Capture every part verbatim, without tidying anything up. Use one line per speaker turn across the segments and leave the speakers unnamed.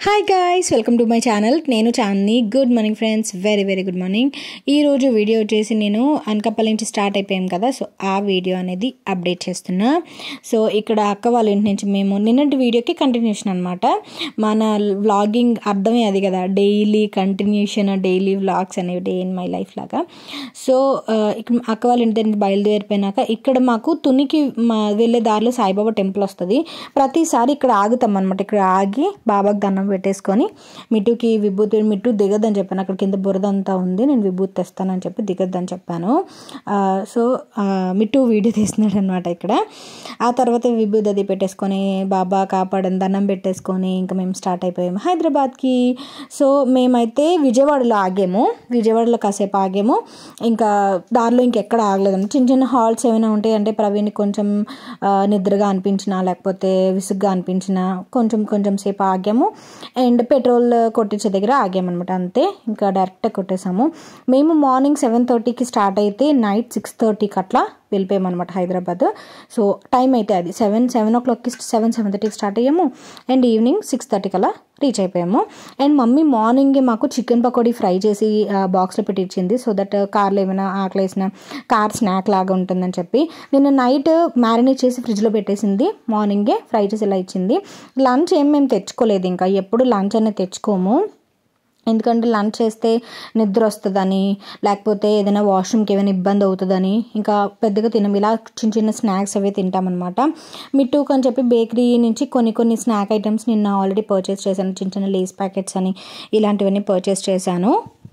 Hi guys, welcome to my channel. నేను Chandini. Good morning friends, very very good morning. ఈరోజు video వచ్చేసి నేను అనకాపల్లి నుంచి స్టార్ట్ అయిపోయాం కదా, సో ఆ వీడియో అనేది అప్డేట్ చేస్తున్నా. సో ఇక్కడ అక్క వాళ్ళ ఇంటి నుంచి మేము నిన్నటి వీడియోకి కంటిన్యూషన్ అనమాట. మన వ్లాగింగ్ అర్థమే అది కదా, డైలీ కంటిన్యూషన్, డైలీ వ్లాగ్స్ అనేవి, డే ఇన్ మై లైఫ్ లాగా. సో ఇక్కడ అక్క వాళ్ళ ఇంటి దగ్గర బయలుదేరిపోయినాక ఇక్కడ మాకు తునికి మా వెళ్ళే దారిలో సాయిబాబా టెంపుల్ వస్తుంది. ప్రతిసారి ఇక్కడ ఆగుతాం అనమాట. ఇక్కడ ఆగి బాబాకి దండం పెట్టేసుకొని మిట్టుకి విభూతి, మిట్టు దిగద్దని చెప్పాను, అక్కడ కింద బురద అంతా ఉంది, నేను విభూతి తెస్తానని చెప్పి దిగద్దని చెప్పాను. సో మిట్టు వీడియో తీస్తున్నాడు అనమాట ఇక్కడ. ఆ తర్వాత విభూతి అది పెట్టేసుకొని బాబా కాపాడని దండం పెట్టేసుకొని ఇంకా మేము స్టార్ట్ అయిపోయాము హైదరాబాద్కి. సో మేమైతే విజయవాడలో ఆగాము, విజయవాడలో కాసేపు ఆగాము. ఇంకా దారిలో ఇంకెక్కడ ఆగలేదండి. చిన్న చిన్న హాల్స్ ఏమైనా ఉంటాయి అంటే ప్రవీణ్ కొంచెం నిద్రగా అనిపించినా లేకపోతే విసుగ్గా అనిపించినా కొంచెం కొంచెం సేపు ఆగాము. అండ్ పెట్రోల్ కొట్టించే దగ్గర ఆగామన్నమాట, అంతే. ఇంకా డైరెక్ట్గా కొట్టేసాము. మేము మార్నింగ్ సెవెన్ థర్టీకి స్టార్ట్ అయితే నైట్ సిక్స్ థర్టీకి అట్లా వెళ్ళిపోయామన్నమాట హైదరాబాద్. సో టైం అయితే అది సెవెన్ సెవెన్ ఓ క్లాక్కి సెవెన్ సెవెన్ థర్టీకి స్టార్ట్ అయ్యాము అండ్ ఈవినింగ్ సిక్స్ థర్టీకి అలా రీచ్ అయిపోయాము. అండ్ మమ్మీ మార్నింగే మాకు చికెన్ పకోడీ ఫ్రై చేసి బాక్స్లో పెట్టి ఇచ్చింది, సో దట్ కార్లో ఏమైనా ఆకలి వేసిన కార్ స్నాక్ లాగా ఉంటుందని చెప్పి. నిన్న నైట్ మ్యారినేట్ చేసి ఫ్రిడ్జ్లో పెట్టేసింది, మార్నింగే ఫ్రై చేసి ఇలా ఇచ్చింది. లంచ్ ఏం మేము తెచ్చుకోలేదు, ఇంకా ఎప్పుడు లంచ్ అనేది తెచ్చుకోము, ఎందుకంటే లంచ్ చేస్తే నిద్ర వస్తుందని లేకపోతే ఏదైనా వాష్రూమ్కి ఏమైనా ఇబ్బంది అవుతుందని ఇంకా పెద్దగా తినం. ఇలా చిన్న చిన్న స్నాక్స్ అవి తింటామన్నమాట. మిట్టుకు అని చెప్పి బేకరీ నుంచి కొన్ని కొన్ని స్నాక్ ఐటమ్స్ నిన్న ఆల్రెడీ పర్చేస్ చేశాను, చిన్న చిన్న లేస్ ప్యాకెట్స్ అని ఇలాంటివన్నీ పర్చేస్ చేశాను.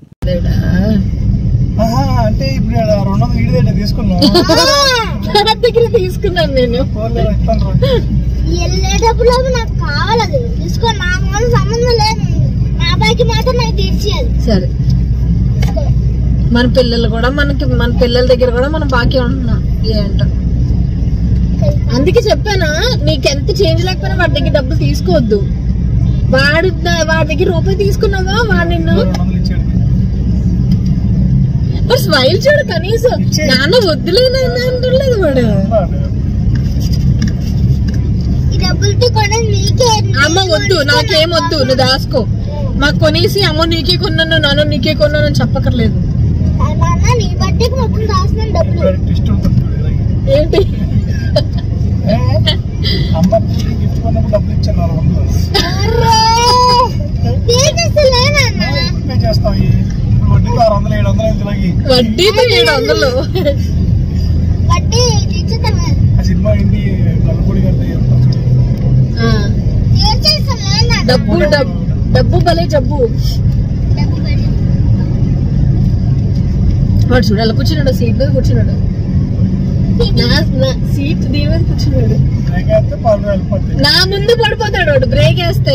అంటే ఇప్పుడు రెండు వందల దగ్గర తీసుకున్నాను
తీసుకున్నాను నేను
వెళ్ళేటప్పుడు నాకు కావాలి తీసుకో, నాకు సంబంధం లేదు, నా బాకి మాత్రం నాకు తీర్చేయాలి.
సరే, మన పిల్లలు కూడా మనకి మన పిల్లల దగ్గర కూడా మనం బాకీ ఉంటున్నాం ఏంటో. అందుకే చెప్పానా, నీకెంత చేంజ్ లేకపోయినా వాడి దగ్గర డబ్బులు తీసుకోవద్దు. వాడు వాడి దగ్గర రూపాయి తీసుకున్నావా వాడు నిన్ను స్మైల్ చూడు కనీసం. నాన్న వద్దులేదు అంటలేదు వాడు. అమ్మ వద్దు, నాకేం వద్దు, నువ్వు దాసుకో. మాకు కొనేసి అమ్మ నీకే కొన్నాను, నాన్న నీకే కొన్నాను అని చెప్పక్కర్లేదు. ఏంటి వడ్డీతో ఏడు వందలు డబ్బు డబ్బు భలే జబ్బు. వాడు చూడు అలా కూర్చున్నాడు, సీట్ మీద కూర్చున్నాడు, సీట్ దీని మీద కూర్చున్నాడు. నా ముందు పడిపోతాడు వాడు బ్రేక్ వేస్తే.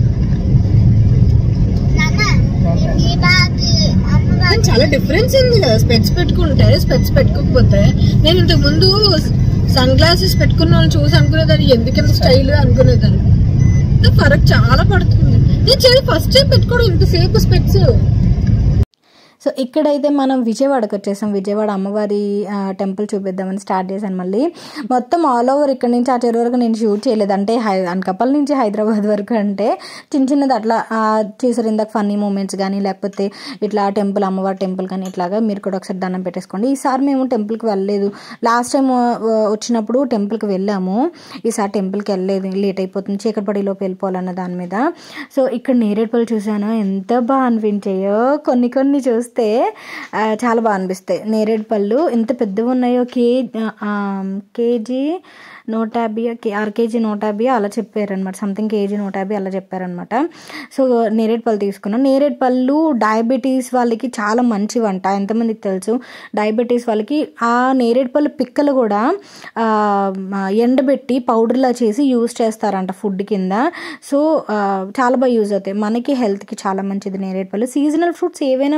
చాలా డిఫరెన్స్ ఉంది కదా స్పెట్స్ పెట్టుకుంటే స్పెట్స్ పెట్టుకోకపోతే. నేను ఇంతకు ముందు సన్ గ్లాసెస్ పెట్టుకున్న వాళ్ళని చూసి అనుకునేదాన్ని ఎందుకంత స్టైల్ అనుకునేదాన్ని. ఫరక్ చాలా పడుతుంది. నేను ఫస్ట్ టైం పెట్టుకోవడం ఇంతసేపు స్పెట్స్. సో ఇక్కడైతే మనం విజయవాడకి వచ్చేసాం. విజయవాడ అమ్మవారి టెంపుల్ చూపిద్దామని స్టార్ట్ చేశాను. మళ్ళీ మొత్తం ఆల్ ఓవర్ ఇక్కడ నుంచి ఆ చెరువు వరకు నేను షూట్ చేయలేదు, అంటే హై అనకాపల్లి నుంచి హైదరాబాద్ వరకు అంటే చిన్న చిన్నది అట్లా చేశారు. ఇందాక ఫన్నీ మూమెంట్స్ కానీ లేకపోతే ఇట్లా టెంపుల్ అమ్మవారి టెంపుల్ కానీ ఇట్లాగా మీరు కూడా ఒకసారి దండం పెట్టేసుకోండి. ఈసారి మేము టెంపుల్కి వెళ్ళలేదు, లాస్ట్ టైం వచ్చినప్పుడు టెంపుల్కి వెళ్ళాము, ఈసారి టెంపుల్కి వెళ్ళలేదు, లేట్ అయిపోతుంది, చీకటి పడిలోపు వెళ్ళిపోవాలన్న దాని మీద. సో ఇక్కడ నేరేడుపల్లి చూసాను, ఎంత బాగా అనిపించాయో. కొన్ని కొన్ని చూస్తే చాలా బాగా అనిపిస్తాయి. నేరేడు పళ్ళు ఎంత పెద్దగా ఉన్నాయో, కే కేజీ నూట యాభై ఆరు కేజీ నూట యాభై అలా చెప్పారనమాట, సంథింగ్ కేజీ నూట యాభై అలా చెప్పారనమాట. సో నేరేడు పళ్ళు తీసుకున్నాం. నేరేడు పళ్ళు డయాబెటీస్ వాళ్ళకి చాలా మంచివంట, ఎంతమందికి తెలుసు. డయాబెటీస్ వాళ్ళకి ఆ నేరేడు పళ్ళు పిక్కలు కూడా ఎండబెట్టి పౌడర్లా చేసి యూజ్ చేస్తారంట ఫుడ్ కింద. సో చాలా బాగా యూజ్ అవుతాయి, మనకి హెల్త్కి చాలా మంచిది నేరేడు పళ్ళు. సీజనల్ ఫ్రూట్స్ ఏవైనా మంచివే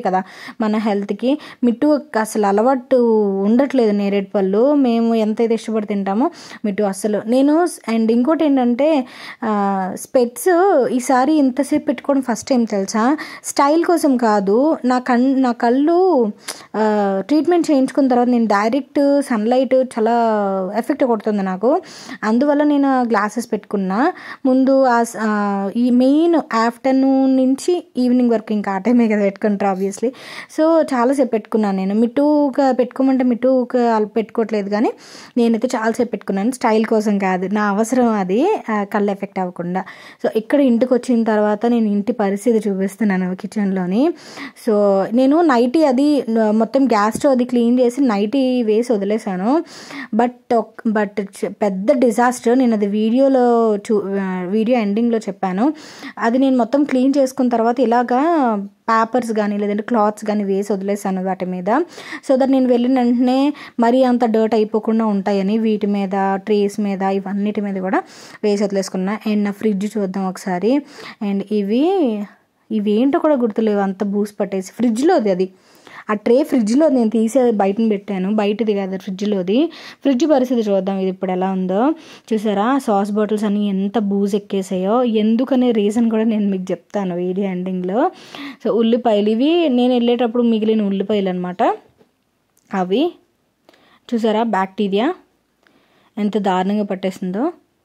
కదా మన హెల్త్కి. మిట్టు అసలు అలవాటు ఉండట్లేదు నేరేడు పళ్ళు, మేము ఎంతైతే ఇష్టపడి తింటామో మిట్టు అసలు. నేను అండ్ ఇంకోటి ఏంటంటే స్పెట్స్ ఈసారి ఇంతసేపు పెట్టుకోవడం ఫస్ట్ టైం తెలుసా, స్టైల్ కోసం కాదు, నా కన్ నా కళ్ళు ట్రీట్మెంట్ చేయించుకున్న తర్వాత నేను డైరెక్ట్ సన్లైట్ చాలా ఎఫెక్ట్ కొడుతుంది నాకు, అందువల్ల నేను గ్లాసెస్ పెట్టుకున్నా. ముందు ఈ మెయిన్ ఆఫ్టర్నూన్ నుంచి ఈవినింగ్ వరకు ఇంకా ఆ టైమే కదా పెట్టుకుంటారు ఆబ్వియస్లీ. సో చాలాసేపు పెట్టుకున్నాను నేను. మిట్టుగా పెట్టుకోమంటే మిట్టుగా పెట్టుకోవట్లేదు, కానీ నేనైతే చాలాసేపు పెట్టుకున్నాను, స్టైల్ కోసం కాదు, నా అవసరం అది కళ్ళు ఎఫెక్ట్ అవ్వకుండా. సో ఇక్కడ ఇంటికి వచ్చిన తర్వాత నేను ఇంటి పరిస్థితి చూపిస్తున్నాను కిచెన్లోని. సో నేను నైటీ అది మొత్తం గ్యాస్ స్టవ్ అది క్లీన్ చేసి నైటీ వేసి వదిలేసాను. బట్ బట్ పెద్ద డిజాస్టర్. నేను అది వీడియోలో చూ వీడియో ఎండింగ్లో చెప్పాను. అది నేను మొత్తం క్లీన్ చేసుకున్న తర్వాత ఇలాగా పేపర్స్ కానీ లేదంటే క్లాత్స్ కానీ వేసి వదిలేసాను వాటి మీద. సో దట్ నేను వెళ్ళిన వెంటనే మరీ అంత డర్ట్ అయిపోకుండా ఉంటాయని వీటి మీద, ట్రేస్ మీద, ఇవన్నిటి మీద కూడా వేసి వదిలేసుకున్నా. అండ్ నా ఫ్రిడ్జ్ చూద్దాం ఒకసారి. అండ్ ఇవి ఇవి ఏంటో కూడా గుర్తులేవు, అంత బూస్ పట్టేసి. ఫ్రిడ్జ్లోది అది, ఆ ట్రే ఫ్రిడ్జ్లో నేను తీసి బయటని పెట్టాను, బయటది కాదు ఫ్రిడ్జ్లోది. ఫ్రిడ్జ్ పరిస్థితి చూద్దాం ఇది ఇప్పుడు ఎలా ఉందో. చూసారా సాస్ బాటిల్స్ అన్నీ ఎంత బూజ్ ఎక్కేసాయో, ఎందుకనే రీజన్ కూడా నేను మీకు చెప్తాను వీడియో ఎండింగ్లో. సో ఉల్లిపాయలు, ఇవి నేను వెళ్ళేటప్పుడు మిగిలిన ఉల్లిపాయలు అనమాట. అవి చూసారా బ్యాక్టీరియా ఎంత దారుణంగా పట్టేసిందో,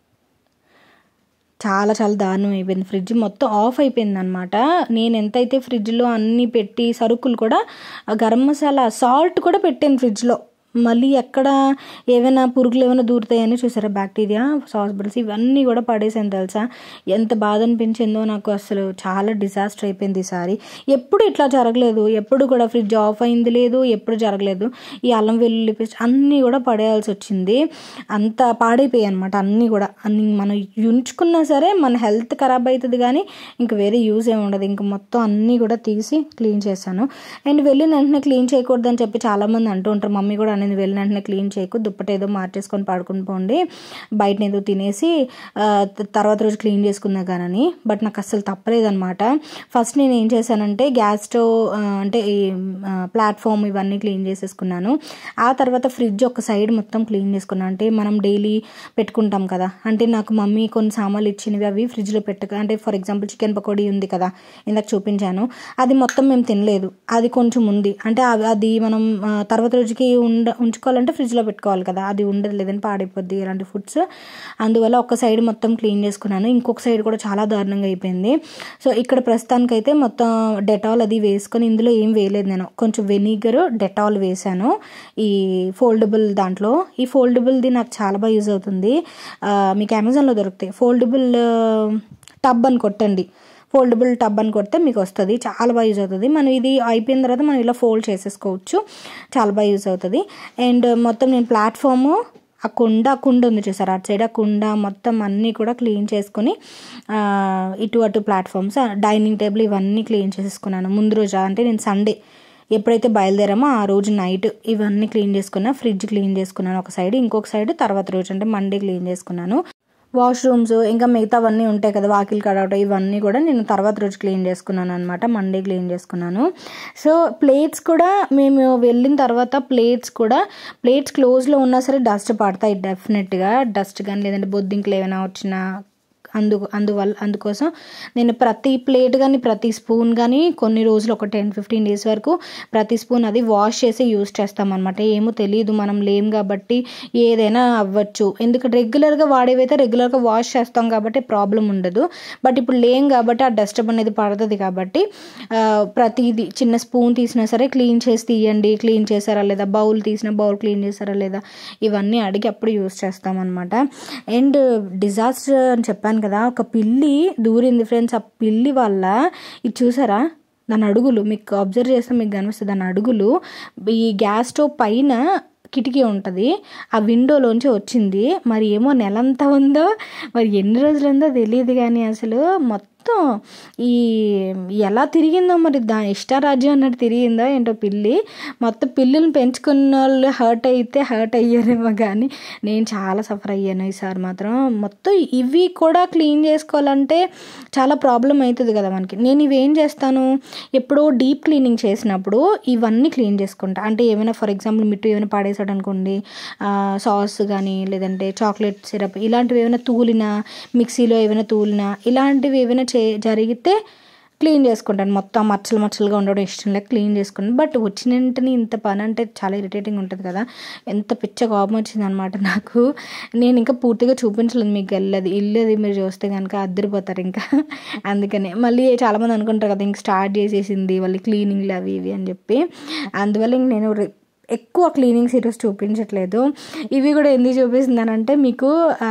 చాలా చాలా దారుణం అయిపోయింది. ఫ్రిడ్జ్ మొత్తం ఆఫ్ అయిపోయింది అనమాట. నేను ఎంతైతే ఫ్రిడ్జ్లో అన్నీ పెట్టి సరుకులు కూడా, గరం మసాలా, సాల్ట్ కూడా పెట్టాను ఫ్రిడ్జ్లో, మళ్ళీ ఎక్కడ ఏమైనా పురుగులు ఏమైనా దూరుతాయని చూసారా బ్యాక్టీరియా, సాస్ బాటిల్స్ ఇవన్నీ కూడా పడేసాను తెలుసా. ఎంత బాధ అనిపించిందో నాకు, అసలు చాలా డిజాస్టర్ అయిపోయింది ఈసారి. ఎప్పుడు ఇట్లా జరగలేదు, ఎప్పుడు కూడా ఫ్రిడ్జ్ ఆఫ్ అయింది లేదు, ఎప్పుడు జరగలేదు. ఈ అల్లం వెల్లుల్లి పేస్ట్ అన్నీ కూడా పడేయాల్సి వచ్చింది, అంత పాడైపోయాయి అనమాట అన్నీ కూడా. అన్ని మనం ఉంచుకున్నా సరే మన హెల్త్ ఖరాబ్ అవుతుంది, కానీ ఇంక వేరే యూజ్ ఏమి ఉండదు. ఇంక మొత్తం అన్నీ కూడా తీసి క్లీన్ చేశాను. అండ్ వెళ్ళిన వెంటనే క్లీన్ చేయకూడదని చెప్పి చాలామంది అంటూ ఉంటారు, మమ్మీ కూడా అనేది వెళ్ళిన వెంటనే క్లీన్ చేయకు, దుప్పటి ఏదో మార్చేసుకొని పడుకుని పోండి, బయట ఏదో తినేసి తర్వాత రోజు క్లీన్ చేసుకున్నా కానీ. బట్ నాకు అస్సలు తప్పలేదనమాట. ఫస్ట్ నేను ఏం చేశానంటే గ్యాస్ స్టవ్ అంటే ఈ ప్లాట్ఫామ్ ఇవన్నీ క్లీన్ చేసేసుకున్నాను. ఆ తర్వాత ఫ్రిడ్జ్ ఒక సైడ్ మొత్తం క్లీన్ చేసుకున్నాను. అంటే మనం డైలీ పెట్టుకుంటాం కదా, అంటే నాకు మమ్మీ కొన్ని సామాన్లు ఇచ్చినవి అవి ఫ్రిడ్జ్లో పెట్టక, అంటే ఫర్ ఎగ్జాంపుల్ చికెన్ పకోడీ ఉంది కదా ఇందాక చూపించాను, అది మొత్తం మేము తినలేదు, అది కొంచెం ఉంది, అంటే అది మనం తర్వాత రోజుకి ఉండ ఉంచుకోవాలంటే ఫ్రిడ్జ్లో పెట్టుకోవాలి కదా, అది ఉండదు, లేదని పాడైపోద్ది ఇలాంటి ఫుడ్స్. అందువల్ల ఒక సైడ్ మొత్తం క్లీన్ చేసుకున్నాను, ఇంకొక సైడ్ కూడా చాలా దారుణంగా అయిపోయింది. సో ఇక్కడ ప్రస్తుతానికైతే మొత్తం డెటాల్ అది వేసుకొని, ఇందులో ఏం వేయలేదు నేను, కొంచెం వెనిగర్ డెటాల్ వేసాను ఈ ఫోల్డబుల్ దాంట్లో. ఈ ఫోల్డబుల్ది నాకు చాలా బాగా యూజ్ అవుతుంది, మీకు అమెజాన్లో దొరుకుతాయి. ఫోల్డబుల్ టబ్ అని కొట్టండి, ఫోల్డబుల్ టబ్ అని కొడితే మీకు వస్తుంది, చాలా బాగా యూజ్ అవుతుంది. మనం ఇది అయిపోయిన తర్వాత మనం ఇలా ఫోల్డ్ చేసేసుకోవచ్చు, చాలా బాగా యూజ్ అవుతుంది. అండ్ మొత్తం నేను ప్లాట్ఫాము, ఆ కుండ ఆ కుండ ఉంది చూసారు అటు సైడ్, ఆ కుండ మొత్తం అన్నీ కూడా క్లీన్ చేసుకుని ఇటు అటు ప్లాట్ఫామ్స్, డైనింగ్ టేబుల్ ఇవన్నీ క్లీన్ చేసేసుకున్నాను ముందు రోజు. అంటే నేను సండే ఎప్పుడైతే బయలుదేరామో ఆ రోజు నైట్ ఇవన్నీ క్లీన్ చేసుకున్నా. ఫ్రిడ్జ్ క్లీన్ చేసుకున్నాను ఒక సైడ్, ఇంకొక సైడ్ తర్వాత రోజు అంటే మండే క్లీన్ చేసుకున్నాను. వాష్రూమ్స్ ఇంకా మిగతావన్నీ ఉంటాయి కదా, వాకిల్ కడౌట్ ఇవన్నీ కూడా నేను తర్వాత రోజు క్లీన్ చేసుకున్నాను అనమాట, మండే క్లీన్ చేసుకున్నాను. సో ప్లేట్స్ కూడా మేము వెళ్ళిన తర్వాత ప్లేట్స్ కూడా ప్లేట్స్ క్లోజ్లో ఉన్నా సరే డస్ట్ పడతాయి డెఫినెట్గా, డస్ట్ కానీ లేదంటే బొద్దింకలు ఏమైనా వచ్చినా అందు అందువల్ల అందుకోసం నేను ప్రతి ప్లేట్ కానీ ప్రతి స్పూన్ కానీ కొన్ని రోజులు ఒక టెన్ ఫిఫ్టీన్ డేస్ వరకు ప్రతి స్పూన్ అది వాష్ చేసి యూజ్ చేస్తామన్నమాట. ఏమో తెలియదు, మనం లేం కాబట్టి ఏదైనా అవ్వచ్చు, ఎందుకంటే రెగ్యులర్గా వాడేవైతే రెగ్యులర్గా వాష్ చేస్తాం కాబట్టి ప్రాబ్లం ఉండదు. బట్ ఇప్పుడు లేం కాబట్టి ఆ డస్ట్ అనేది పడుతుంది కాబట్టి ప్రతిదీ చిన్న స్పూన్ తీసినా సరే క్లీన్ చేసి తీయండి, క్లీన్ చేశారా లేదా, బౌల్ తీసిన బౌల్ క్లీన్ చేశారా లేదా, ఇవన్నీ అడిగి అప్పుడు యూజ్ చేస్తామన్నమాట. అండ్ డిజాస్టర్ అని చెప్పాను కదా, ఒక పిల్లి దూరింది ఫ్రెండ్స్. ఆ పిల్లి వల్ల ఇది చూసారా, దాని అడుగులు మీకు అబ్జర్వ్ చేస్తే మీకు కనిపిస్తుంది, దాని అడుగులు ఈ గ్యాస్ స్టవ్ పైన కిటికీ ఉంటుంది, ఆ విండోలోంచి వచ్చింది. మరి ఏమో నెలంతా ఉందో మరి ఎన్ని రోజులు ఉందో తెలియదు, కానీ అసలు మొత్తం మొత్తం ఈ ఎలా తిరిగిందో మరి దా ఇష్టారాజ్యం అన్నట్టు తిరిగిందో ఏంటో పిల్లి. మొత్తం పిల్లులను పెంచుకున్న వాళ్ళు హర్ట్ అయితే హర్ట్ అయ్యారేమో, కానీ నేను చాలా సఫర్ అయ్యాను ఈసారి మాత్రం. మొత్తం ఇవి కూడా క్లీన్ చేసుకోవాలంటే చాలా ప్రాబ్లం అవుతుంది కదా మనకి. నేను ఇవేం చేస్తాను, ఎప్పుడో డీప్ క్లీనింగ్ చేసినప్పుడు ఇవన్నీ క్లీన్ చేసుకుంటా. అంటే ఏమైనా ఫర్ ఎగ్జాంపుల్ మిట్టు ఏమైనా పాడేసాడు అనుకోండి, సాస్ కానీ లేదంటే చాక్లెట్ సిరప్ ఇలాంటివి ఏమైనా తూలినా, మిక్సీలో ఏమైనా తూలినా, ఇలాంటివి ఏమైనా చే జరిగితే క్లీన్ చేసుకుంటాను. మొత్తం మచ్చలు మచ్చలుగా ఉండడం ఇష్టం లేక క్లీన్ చేసుకుంటాను. బట్ వచ్చిన వెంటనే ఇంత పని అంటే చాలా ఇరిటేటింగ్ ఉంటుంది కదా. ఎంత పిచ్చ కోపం వచ్చిందనమాట నాకు. నేను ఇంకా పూర్తిగా చూపించలేదు మీకు వెళ్ళదు ఇల్లు, అది మీరు చూస్తే కనుక అద్దరిపోతారు ఇంకా. అందుకనే మళ్ళీ చాలామంది అనుకుంటారు కదా ఇంక స్టార్ట్ చేసేసింది మళ్ళీ క్లీనింగ్లు అవి ఇవి అని చెప్పి. అందువల్ల ఇంక నేను ఎక్కువ క్లీనింగ్స్ ఈరోజు చూపించట్లేదు. ఇవి కూడా ఎందుకు చూపిస్తున్నానంటే మీకు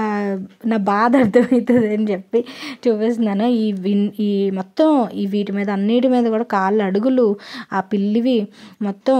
నా బాధ అర్థమవుతుంది అని చెప్పి చూపిస్తున్నాను. ఈ విన్ ఈ మొత్తం ఈ వీటి మీద అన్నిటి మీద కూడా కాళ్ళు అడుగులు ఆ పిల్లివి మొత్తం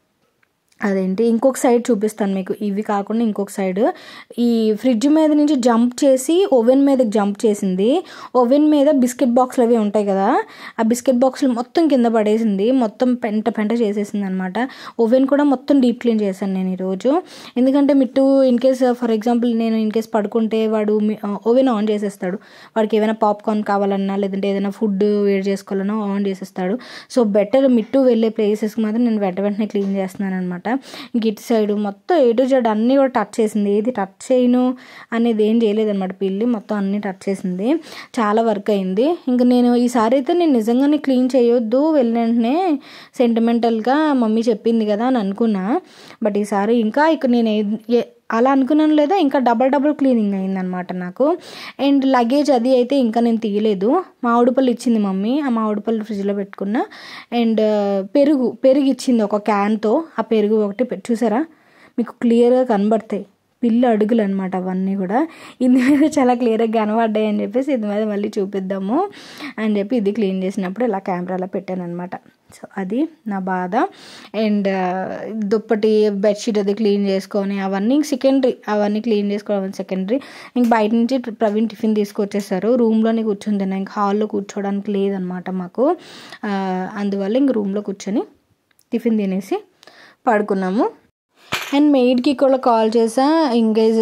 అదేంటి ఇంకొక సైడ్ చూపిస్తాను మీకు. ఇవి కాకుండా ఇంకొక సైడ్ ఈ ఫ్రిడ్జ్ మీద నుంచి జంప్ చేసి ఓవెన్ మీదకి జంప్ చేసింది. ఓవెన్ మీద బిస్కెట్ బాక్స్లు అవి ఉంటాయి కదా, ఆ బిస్కెట్ బాక్స్లు మొత్తం కింద పడేసింది, మొత్తం పెంట పెంట చేసేసింది అనమాట. ఓవెన్ కూడా మొత్తం డీప్ క్లీన్ చేశాను నేను ఈరోజు. ఎందుకంటే Mittu in case for example నేను ఇన్ కేస్ పడుకుంటే వాడు ఓవెన్ ఆన్ చేసేస్తాడు. వాడికి ఏమైనా పాప్కార్న్ కావాలన్నా లేదంటే ఏదైనా ఫుడ్ వేడి చేసుకోవాలన్నా ఆన్ చేసేస్తాడు. సో బెటర్ మిట్టు వెళ్ళే ప్లేసెస్కి మాత్రం నేను వెంట వెంటనే క్లీన్ చేస్తున్నాను అనమాట. గిట్ సైడ్ మొత్తం ఏ టు జెడ్ అన్నీ కూడా టచ్ చేసింది. ఏది టచ్ చేయను అనేది ఏం చేయలేదన్నమాట పిల్లి, మొత్తం అన్నీ టచ్ చేసింది. చాలా వర్క్ అయింది. ఇంకా నేను ఈసారి అయితే నేను నిజంగానే క్లీన్ చేయొద్దు వెళ్ళిన వెంటనే, సెంటిమెంటల్గా మమ్మీ చెప్పింది కదా అని అనుకున్నా. బట్ ఈసారి ఇంకా ఇక నేను అలా అనుకున్నాను లేదా ఇంకా డబల్ డబుల్ క్లీనింగ్ అయిందనమాట నాకు. అండ్ లగేజ్ అది అయితే ఇంకా నేను తీయలేదు. మామిడి పళ్ళు ఇచ్చింది మమ్మీ, ఆ మామిడి పళ్ళు ఫ్రిడ్జ్లో పెట్టుకున్నా. అండ్ పెరుగు పెరుగు ఇచ్చింది ఒక క్యాన్తో. ఆ పెరుగు ఒకటి చూసారా మీకు క్లియర్గా కనబడతాయి పిల్లి అడుగులు అనమాట అవన్నీ కూడా. ఇందు మీద చాలా క్లియర్గా కనబడ్డాయి అని చెప్పేసి ఇది మీద మళ్ళీ చూపిద్దాము అని చెప్పి ఇది క్లీన్ చేసినప్పుడు ఇలా కెమెరాలో పెట్టాను అనమాట. సో అది నా బాధ. అండ్ దుప్పటి బెడ్షీట్ అది క్లీన్ చేసుకొని అవన్నీ సెకండరీ, అవన్నీ క్లీన్ చేసుకోవడం సెకండరీ. ఇంక బయట నుంచి ప్రవీణ్ టిఫిన్ తీసుకొచ్చేసారు. రూమ్లోనే కూర్చొని తిన్నా, ఇంక హాల్లో కూర్చోడానికి లేదనమాట మాకు. అందువల్ల ఇంక రూమ్లో కూర్చొని టిఫిన్ తినేసి పడుకున్నాము. అండ్ మెయిడ్కి కూడా కాల్ చేసా, ఇంకేజ్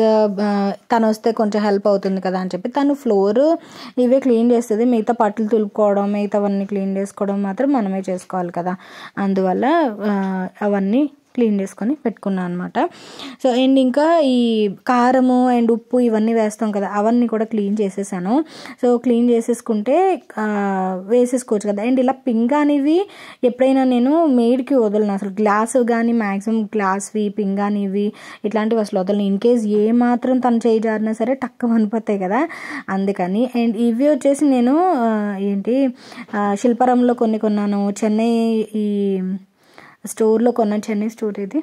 తను వస్తే కొంచెం హెల్ప్ అవుతుంది కదా అని చెప్పి. తను ఫ్లోర్ ఇవే క్లీన్ చేస్తుంది, మిగతా పట్లు తులుపుకోవడం మిగతావన్నీ క్లీన్ చేసుకోవడం మాత్రం మనమే చేసుకోవాలి కదా. అందువల్ల అవన్నీ క్లీన్ చేసుకొని పెట్టుకున్నాను అనమాట. సో అండ్ ఇంకా ఈ కారము అండ్ ఉప్పు ఇవన్నీ వేస్తాం కదా, అవన్నీ కూడా క్లీన్ చేసేసాను. సో క్లీన్ చేసేసుకుంటే వేసేసుకోవచ్చు కదా. అండ్ ఇలా పింగానివి ఎప్పుడైనా నేను మెయిడ్కి వదలను అసలు. గ్లాసు కానీ మ్యాక్సిమం గ్లాస్వి పింగానివి ఇట్లాంటివి అసలు వదలను. ఇన్ కేస్ ఏ మాత్రం తను చేయి జారినా సరే టక్క వనిపోతాయి కదా, అందుకని. అండ్ ఇవి వచ్చేసి నేను ఏంటి శిల్పారంలో కొన్ని కొన్నాను, చెన్నై ఈ స్టోర్లో కొన్నాను. చెన్నై స్టోర్ ఇది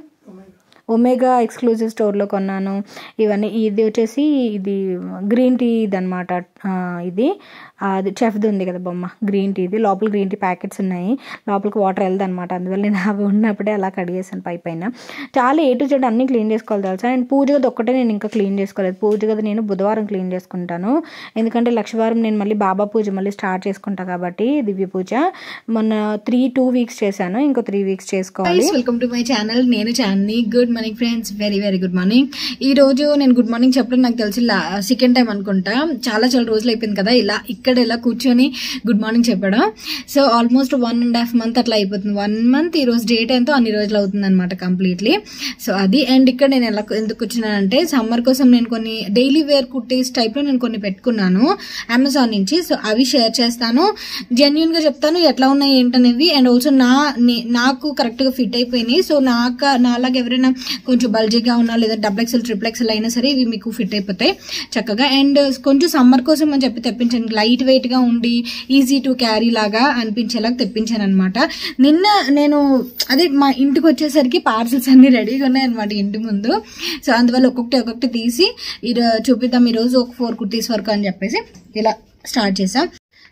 ఒమేగా ఎక్స్క్లూజివ్ స్టోర్లో కొన్నాను ఇవన్నీ. ఇది వచ్చేసి ఇది గ్రీన్ టీ ఇది అనమాట. ఇది అది చెఫ్ది ఉంది కదా బొమ్మ, గ్రీన్ టీది. లోపల గ్రీన్ టీ ప్యాకెట్స్ ఉన్నాయి, లోపలికి వాటర్ వెళ్దు అనమాట. అందువల్ల నేను అవి ఉన్నప్పుడే అలా కడిగేసాను పై పైన. చాలా ఏ టు జెడ్ అన్నీ క్లీన్ చేసుకోవాలి తెలుసా. అండ్ పూజ గది ఒక్కటే నేను ఇంకా క్లీన్ చేసుకోలేదు. పూజ గది నేను బుధవారం క్లీన్ చేసుకుంటాను, ఎందుకంటే లక్షవారం నేను మళ్ళీ బాబా పూజ మళ్ళీ స్టార్ట్ చేసుకుంటా కాబట్టి దివ్య పూజ. మొన్న త్రీ టూ వీక్స్ చేశాను, ఇంకో త్రీ వీక్స్ చేసుకోవాలి.
వెల్కమ్ టు మై ఛానల్, నేను Chandini. Good morning friends, very very good morning. ఈ రోజు నేను గుడ్ మార్నింగ్ చెప్పడం నాకు తెలిసి సెకండ్ టైం అనుకుంటా. చాలా చాలా రోజులు అయిపోయింది కదా ఇలా ఇక్కడ ఇలా కూర్చొని గుడ్ మార్నింగ్ చెప్పడం. So almost one and half month అట్లా అయిపోతుంది. వన్ మంత్ ఈ రోజు డేట్ ఎంతో అన్ని రోజులు అవుతుంది అనమాట కంప్లీట్లీ. సో అది. అండ్ ఇక్కడ నేను ఎలా ఎందుకు వచ్చినానంటే సమ్మర్ కోసం నేను కొన్ని డైలీ వేర్ కుర్టీస్ టైప్ లో నేను కొన్ని పెట్టుకున్నాను అమెజాన్ నుంచి. సో అవి షేర్ చేస్తాను, జెన్యున్ గా చెప్తాను ఎట్లా ఉన్నాయి ఏంటనేవి. అండ్ ఆల్సో నా నాకు కరెక్ట్ గా ఫిట్ అయిపోయినాయి. సో నాకు నాలాగా ఎవరైనా కొంచెం బల్జీగా ఉన్నా లేదా డబుల్ ఎక్స్ఎల్ ట్రిపుల్ ఎక్స్ఎల్ అయినా సరే ఇవి మీకు ఫిట్ అయిపోతాయి చక్కగా. అండ్ కొంచెం సమ్మర్ కోసం అని చెప్పి తెప్పించాను, లైట్ వెయిట్ గా ఉండి ఈజీ టు క్యారీ లాగా అనిపించేలాగా తెప్పించాను అనమాట. నిన్న నేను అదే మా ఇంటికి వచ్చేసరికి పార్సల్స్ అన్ని రెడీగా ఉన్నాయన్నమాట ఇంటి ముందు. సో అందువల్ల ఒక్కొక్కటి ఒక్కొక్కటి తీసి చూపిద్దాం ఈరోజు ఒక ఫోర్ కుర్తీస్ వరకు అని చెప్పేసి ఇలా స్టార్ట్ చేసాం.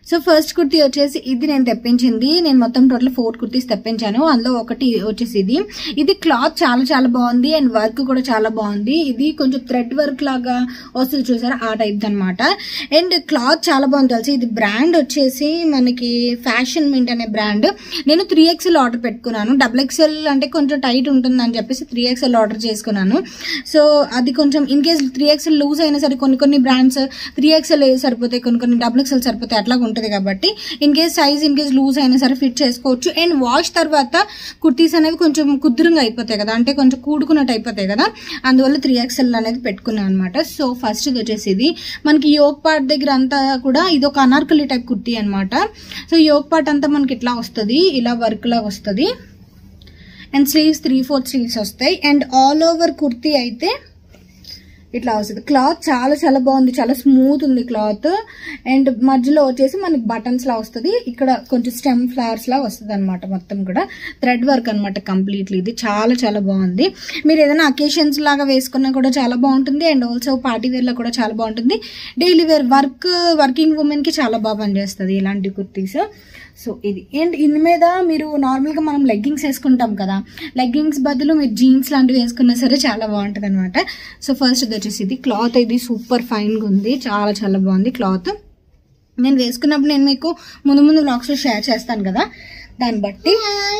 సో ఫస్ట్ కుర్తీ వచ్చేసి ఇది నేను తెప్పించింది. నేను మొత్తం టోటల్ ఫోర్ కుర్తీస్ తెప్పించాను. అందులో ఒకటి వచ్చేసి ఇది ఇది క్లాత్ చాలా చాలా బాగుంది అండ్ వర్క్ కూడా చాలా బాగుంది. ఇది కొంచెం థ్రెడ్ వర్క్ లాగా వస్తుంది చూసారా, ఆ టైప్ అనమాట. అండ్ క్లాత్ చాలా బాగుంది తెలుసు. ఇది బ్రాండ్ వచ్చేసి మనకి ఫ్యాషన్ మింట్ అనే బ్రాండ్. నేను త్రీ ఎక్స్ఎల్ ఆర్డర్ పెట్టుకున్నాను. డబుల్ ఎక్స్ఎల్ అంటే కొంచెం టైట్ ఉంటుంది అని చెప్పేసి త్రీ ఎక్స్ఎల్ ఆర్డర్ చేసుకున్నాను. సో అది కొంచెం in case three XL loose అయినా సరే కొన్ని కొన్ని బ్రాండ్స్ త్రీ ఎక్స్ఎల్ సరిపోతాయి, కొన్ని కొన్ని డబుల్ ఎక్స్ఎల్ సరిపోతాయి, అట్లా ఉంటుంది కాబట్టి in case size in case loose అయినా సరే ఫిట్ చేసుకోవచ్చు. అండ్ వాష్ తర్వాత కుర్తీస్ అనేవి కొంచెం కుదురుగా అయిపోతాయి కదా, అంటే కొంచెం కూడుకున్నట్టు అయిపోతాయి కదా, అందువల్ల త్రీ ఎక్స్ఎల్ అనేది పెట్టుకున్నాను అనమాట. సో ఫస్ట్ ఇది వచ్చేసి ఇది మనకి యోక్ పార్ట్ దగ్గర అంతా కూడా ఇది ఒక అనార్కలి టైప్ కుర్తీ అనమాట. సో యోక్ పార్ట్ అంతా మనకి ఇట్లా వస్తుంది, ఇలా వర్క్ లాగా వస్తుంది. And sleeves three fourth sleeves వస్తాయి. అండ్ ఆల్ ఓవర్ కుర్తీ అయితే ఇట్లా వస్తుంది. క్లాత్ చాలా చాలా బాగుంది, చాలా స్మూత్ ఉంది క్లాత్. అండ్ మధ్యలో వచ్చేసి మనకి బటన్స్ లా వస్తుంది, ఇక్కడ కొంచెం స్టెమ్ ఫ్లవర్స్ లా వస్తుంది అనమాట. మొత్తం కూడా థ్రెడ్ వర్క్ అనమాట కంప్లీట్లీ. ఇది చాలా చాలా బాగుంది. మీరు ఏదైనా అకేషన్స్ లాగా వేసుకున్నా కూడా చాలా బాగుంటుంది. అండ్ ఆల్సో పార్టీ వేర్ లో కూడా చాలా బాగుంటుంది. Daily wear work working women కి చాలా బాగా పనిచేస్తుంది ఇలాంటి కుర్తీస్. సో ఇది అండ్ ఇందు మీద మీరు నార్మల్గా మనం లెగ్గింగ్స్ వేసుకుంటాం కదా, లెగ్గింగ్స్ బదులు మీరు జీన్స్ లాంటివి వేసుకున్నా సరే చాలా బాగుంటుంది అనమాట. సో ఫస్ట్ ఇది వచ్చేసి ఇది క్లాత్ ఇది సూపర్ ఫైన్గా ఉంది, చాలా చాలా బాగుంది క్లాత్. నేను వేసుకున్నప్పుడు నేను మీకు ముందు ముందు వ్లాగ్స్లో షేర్ చేస్తాను కదా, దాన్ని బట్టి.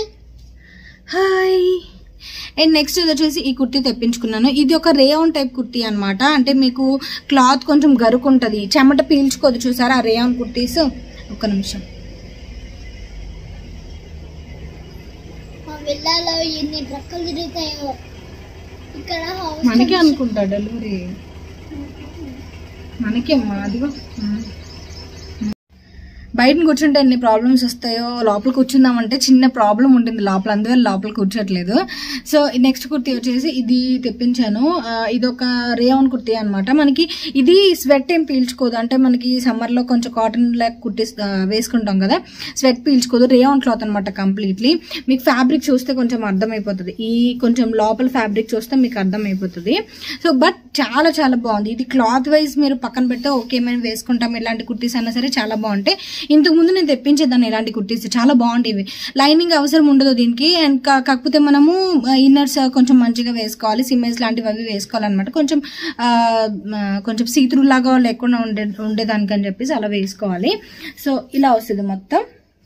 హాయ్. అండ్ నెక్స్ట్ ఇది వచ్చేసి ఈ కుర్తీ తెప్పించుకున్నాను. ఇది ఒక రేయాన్ టైప్ కుర్తీ అనమాట. అంటే మీకు క్లాత్ కొంచెం గరుకుంటుంది, చెమట పీల్చుకోదు చూసారా ఆ రేయాన్ కుర్తీస్. ఒక్క నిమిషం.
విల్లాలో ఎన్ని ట్రక్కులు తిరుగుతాయో ఇక్కడ.
మనకే అనుకుంటా డెలివరీ మనకేమ్మా, అదిగో బయట కూర్చుంటే ఎన్ని ప్రాబ్లమ్స్ వస్తాయో, లోపల కూర్చుందామంటే చిన్న ప్రాబ్లం ఉంటుంది లోపల, అందువల్ల లోపల కూర్చోట్లేదు. సో నెక్స్ట్ కుర్తీ వచ్చేసి ఇది తెప్పించాను. ఇది ఒక రేయాన్ కుర్తీ అనమాట. మనకి ఇది స్వెట్ ఏం పీల్చుకోదు, అంటే మనకి సమ్మర్ లో కొంచెం కాటన్ లాక్ కుర్తీ వేసుకుంటాం కదా, స్వెట్ పీల్చుకోదు. రేయాన్ క్లాత్ అనమాట కంప్లీట్లీ. మీకు ఫ్యాబ్రిక్ చూస్తే కొంచెం అర్థమైపోతుంది, ఈ కొంచెం లోపల ఫ్యాబ్రిక్ చూస్తే మీకు అర్థమైపోతుంది. సో బట్ చాలా చాలా బాగుంది. ఇది క్లాత్ వైజ్ మీరు పక్కన పెడితే ఓకే మేము వేసుకుంటాం, ఇలాంటి కుర్తీస్ అన్నా సరే చాలా బాగుంటాయి. ఇంతకు ముందు నేను తెప్పించేదాన్ని ఇలాంటి కుర్తీస్, చాలా బాగుండేవి. లైనింగ్ అవసరం ఉండదు దీనికి. అండ్ కాకపోతే మనము ఇన్నర్స్ కొంచెం మంచిగా వేసుకోవాలి, సిమ్మేజ్ లాంటివి అవి వేసుకోవాలన్నమాట. కొంచెం కొంచెం సీత్రూ లాగా లేకుండా ఉండే ఉండేదానికని చెప్పేసి అలా వేసుకోవాలి. సో ఇలా వస్తుంది మొత్తం